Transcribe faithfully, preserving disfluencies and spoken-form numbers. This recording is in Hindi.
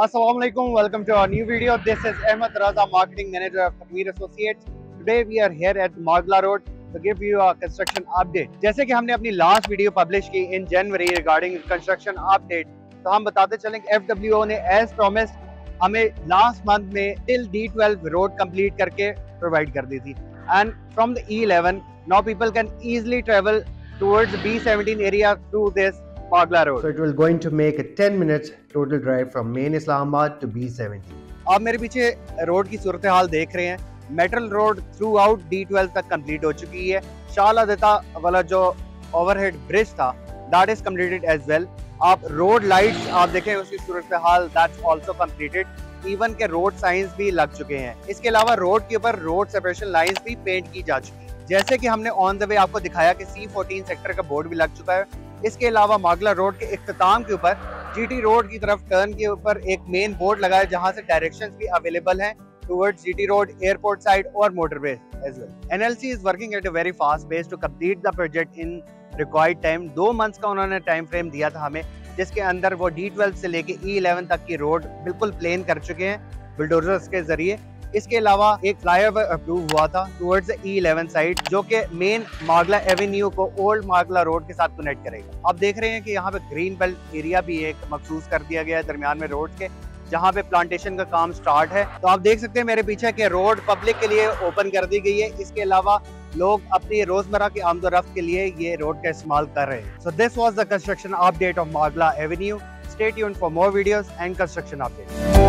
Assalamu alaikum. Welcome to our new video. This is Ahmed Raza, Marketing Manager of Takmir Associates. Today we are here at Magla Road to give you a construction update. जैसे कि हमने अपनी लास्ट वीडियो पब्लिश की in January regarding construction update, तो हम बताते चलें कि एफ डब्ल्यू ओ ने एज प्रोमिस्ड हमें लास्ट मंथ में till D twelve road complete करके प्रोवाइड कर दी थी. And from the E eleven now people can easily travel towards B seventeen area through this Magla Road. So it will going to make a ten minutes total drive from main Islamabad to B seventeen. आप मेरे पीछे रोड की सूरत हाल देख रहे हैं. Metal road throughout D twelve तक कंप्लीट हो चुकी है. शाला देता वाला जो ओवरहेड ब्रिज था that is completed as well. आप रोड लाइट्स आप देखें उसकी सूरत हाल दैट्स आल्सो कंप्लीटेड. इवन के रोड साइंस भी लग चुके हैं. इसके अलावा रोड के ऊपर रोड सेपरेशन लाइंस भी पेंट की जा चुकी है. जैसे कि हमने ऑन द वे आपको दिखाया कि सी फोर्टीन सेक्टर का बोर्ड भी लग चुका है. इसके अलावा मागला रोड के इख्तिताम के ऊपर जीटी रोड की तरफ टर्न के ऊपर एक मेन बोर्ड लगा है जहां से डायरेक्शंस भी अवेलेबल हैं towards GT road, airport side और motorway as well. NLC is working at a very fast pace to complete the project in required time. दो मंथ्स का उन्होंने टाइम फ्रेम दिया था हमें, जिसके अंदर वो डी ट्वेल्व से लेके ई इलेवन तक की रोड बिल्कुल प्लेन कर चुके हैं बुलडोजर्स के जरिए. इसके अलावा एक फ्लाईओवर अप्रूव हुआ था towards the E eleven side जो कि मेन मागला एवेन्यू को ओल्ड मागला रोड के साथ कनेक्ट करेगा. आप देख रहे हैं कि यहाँ पे ग्रीन बेल्ट एरिया भी एक मखसूस कर दिया गया है दरमियान में रोड के, जहाँ पे प्लांटेशन का काम स्टार्ट है. तो आप देख सकते हैं मेरे पीछे कि रोड पब्लिक के लिए ओपन कर दी गई है. इसके अलावा लोग अपनी रोजमर्रा की आमदोरफ्त के लिए ये रोड का इस्तेमाल कर रहे हैं. So this was the construction update of Margalla avenue. Stay tuned for more videos and construction updates.